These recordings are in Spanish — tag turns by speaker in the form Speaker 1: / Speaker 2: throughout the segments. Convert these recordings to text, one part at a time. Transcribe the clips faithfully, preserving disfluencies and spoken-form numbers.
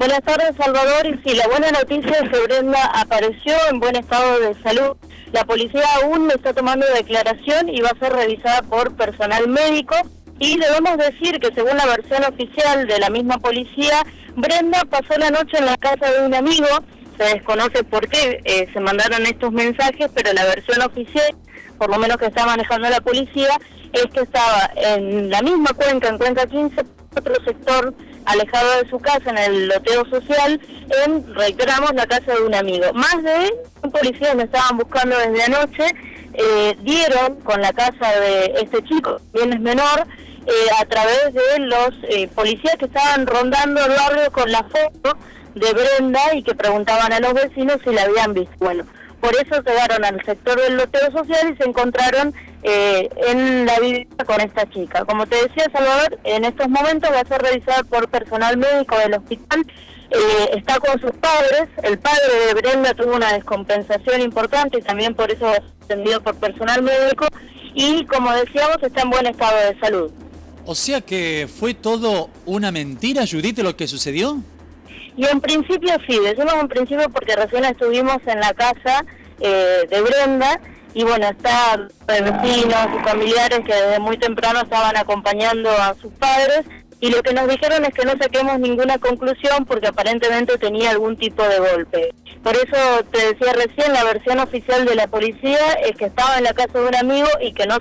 Speaker 1: Buenas tardes, Salvador. Y sí, la buena noticia es que Brenda apareció en buen estado de salud. La policía aún no está tomando declaración y va a ser revisada por personal médico. Y debemos decir que según la versión oficial de la misma policía, Brenda pasó la noche en la casa de un amigo. Se desconoce por qué eh, se mandaron estos mensajes, pero la versión oficial, por lo menos que está manejando la policía, es que estaba en la misma cuenca, en Cuenca quince, otro sector alejado de su casa, en el loteo social, en, reiteramos, la casa de un amigo. Más de un policía me estaban buscando desde anoche, eh, dieron con la casa de este chico, bien es menor, eh, a través de los eh, policías que estaban rondando el barrio con la foto de Brenda y que preguntaban a los vecinos si la habían visto. Bueno, por eso llegaron al sector del loteo social y se encontraron eh, en la vivienda con esta chica. Como te decía, Salvador, en estos momentos va a ser revisada por personal médico del hospital. Eh, está con sus padres. El padre de Brenda tuvo una descompensación importante y también por eso va a ser atendido por personal médico. Y como decíamos, está en buen estado de salud.
Speaker 2: O sea que fue todo una mentira, Judith, lo que sucedió.
Speaker 1: Y en principio sí, decimos en principio porque recién estuvimos en la casa eh, de Brenda y bueno, está vecinos y familiares que desde muy temprano estaban acompañando a sus padres y lo que nos dijeron es que no saquemos ninguna conclusión porque aparentemente tenía algún tipo de golpe. Por eso te decía recién, la versión oficial de la policía es que estaba en la casa de un amigo y que no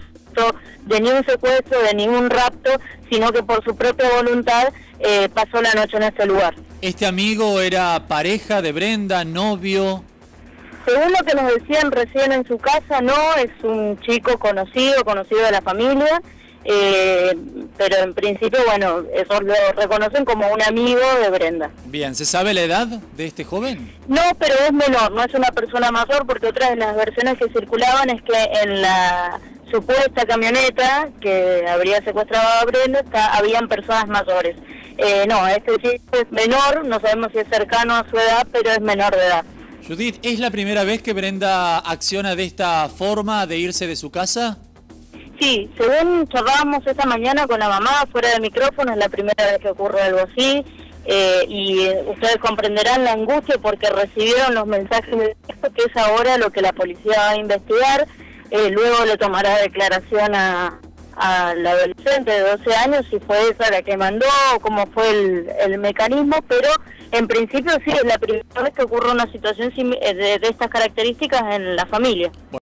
Speaker 1: de ni un secuestro, de ningún rapto, sino que por su propia voluntad eh, pasó la noche en este lugar.
Speaker 2: ¿Este amigo era pareja de Brenda, novio?
Speaker 1: Según lo que nos decían recién en su casa, no, es un chico conocido, conocido de la familia, eh, pero en principio, bueno, eso lo reconocen como un amigo de Brenda.
Speaker 2: Bien, ¿se sabe la edad de este joven?
Speaker 1: No, pero es menor, no es una persona mayor, porque otra de las versiones que circulaban es que en la supuesta camioneta que habría secuestrado a Brenda está, habían personas mayores. Eh, no, este chico es menor, no sabemos si es cercano a su edad, pero es menor de edad.
Speaker 2: Judith, ¿es la primera vez que Brenda acciona de esta forma de irse de su casa?
Speaker 1: Sí, según charlábamos esta mañana con la mamá fuera del micrófono, es la primera vez que ocurre algo así. Eh, y eh, ustedes comprenderán la angustia porque recibieron los mensajes de texto, que es ahora lo que la policía va a investigar. Eh, luego le tomará declaración a, a la adolescente de doce años si fue esa la que mandó o cómo fue el, el mecanismo, pero en principio sí es la primera vez que ocurre una situación de, de estas características en la familia.